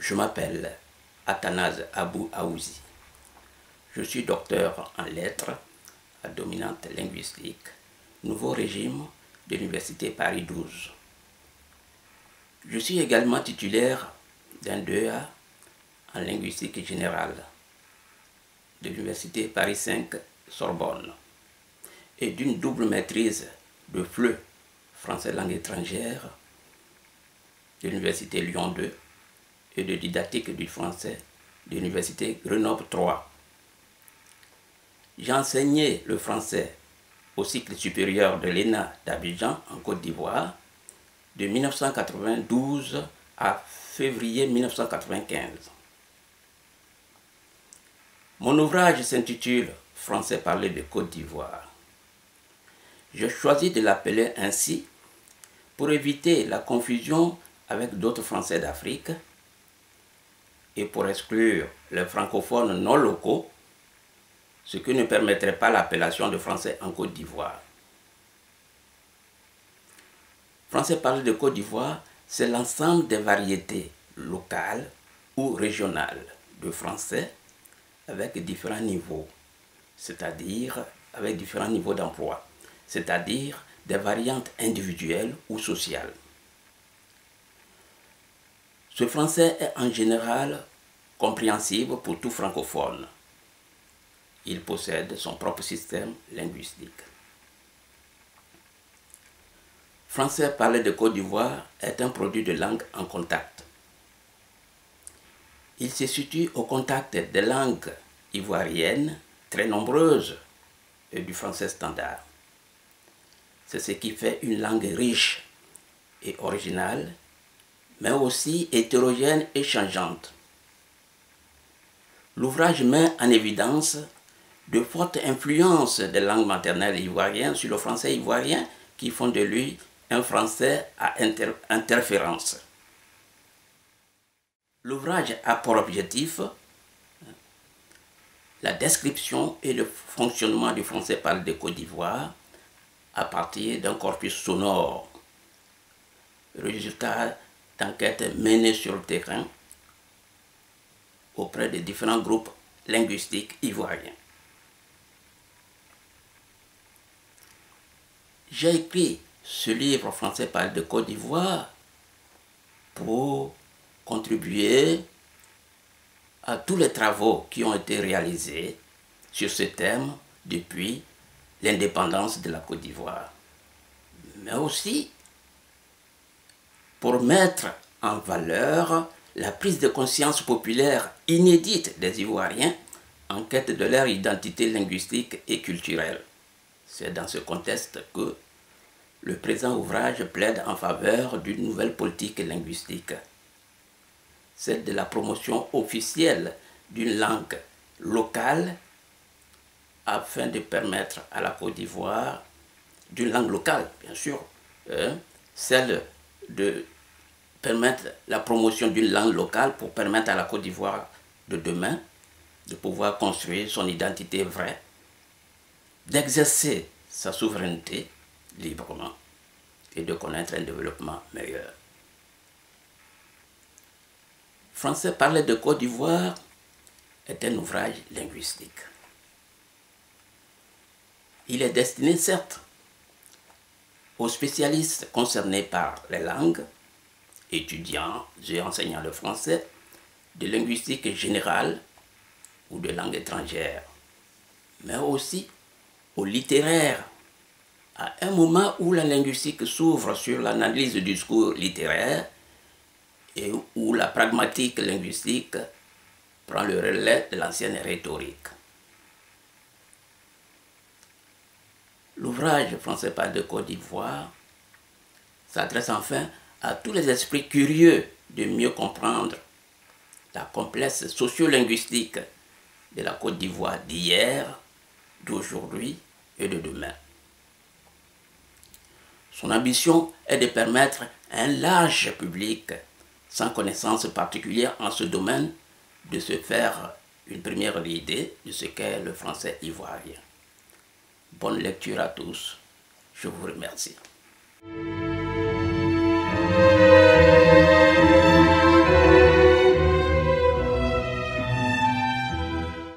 Je m'appelle Athanase Abou Aouzi. Je suis docteur en lettres à dominante linguistique, nouveau régime de l'Université Paris 12. Je suis également titulaire d'un 2A en linguistique générale de l'Université Paris 5 Sorbonne et d'une double maîtrise de FLE, français langue étrangère, de l'Université Lyon 2 et de didactique du français de l'Université Grenoble 3. J'ai enseigné le français au cycle supérieur de l'ENA d'Abidjan en Côte d'Ivoire de 1992 à février 1995. Mon ouvrage s'intitule « Français parlé de Côte d'Ivoire ». Je choisis de l'appeler ainsi pour éviter la confusion avec d'autres Français d'Afrique et pour exclure les francophones non locaux, ce qui ne permettrait pas l'appellation de français en Côte d'Ivoire. Français parlé de Côte d'Ivoire, c'est l'ensemble des variétés locales ou régionales de français avec différents niveaux, c'est-à-dire avec différents niveaux d'emploi, c'est-à-dire des variantes individuelles ou sociales. Ce français est en général compréhensible pour tout francophone. Il possède son propre système linguistique. Français parlé de Côte d'Ivoire est un produit de langue en contact. Il se situe au contact des langues ivoiriennes, très nombreuses, et du français standard. C'est ce qui fait une langue riche et originale, mais aussi hétérogène et changeante. L'ouvrage met en évidence de fortes influences des langues maternelles ivoiriennes sur le français ivoirien qui font de lui un français à interférence. L'ouvrage a pour objectif la description et le fonctionnement du français parlé de Côte d'Ivoire à partir d'un corpus sonore, résultat d'enquêtes menées sur le terrain auprès de différents groupes linguistiques ivoiriens. J'ai écrit ce livre français parlé de Côte d'Ivoire pour contribuer à tous les travaux qui ont été réalisés sur ce thème depuis l'indépendance de la Côte d'Ivoire, mais aussi pour mettre en valeur la prise de conscience populaire inédite des Ivoiriens en quête de leur identité linguistique et culturelle. C'est dans ce contexte que le présent ouvrage plaide en faveur d'une nouvelle politique linguistique, celle de la promotion officielle d'une langue locale afin de permettre à la Côte d'Ivoire, d'une langue locale bien sûr, celle de permettre la promotion d'une langue locale pour permettre à la Côte d'Ivoire de demain de pouvoir construire son identité vraie, d'exercer sa souveraineté librement et de connaître un développement meilleur. Français parlé de Côte d'Ivoire est un ouvrage linguistique. Il est destiné certes aux spécialistes concernés par les langues, étudiants et enseignants le français, de linguistique générale ou de langue étrangère, mais aussi aux littéraires, à un moment où la linguistique s'ouvre sur l'analyse du discours littéraire et où la pragmatique linguistique prend le relais de l'ancienne rhétorique. L'ouvrage Français parlé de Côte d'Ivoire s'adresse enfin à tous les esprits curieux de mieux comprendre la complexe sociolinguistique de la Côte d'Ivoire d'hier, d'aujourd'hui et de demain. Son ambition est de permettre à un large public sans connaissance particulière en ce domaine de se faire une première idée de ce qu'est le français ivoirien. Bonne lecture à tous. Je vous remercie.